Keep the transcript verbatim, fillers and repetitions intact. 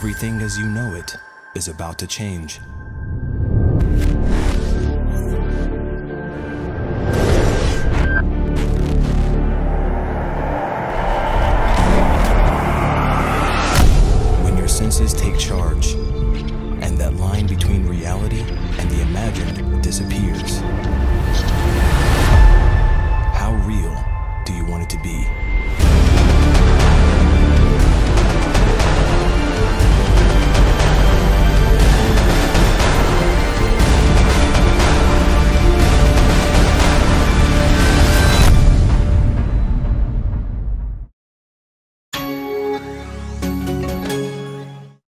Everything as you know it is about to change.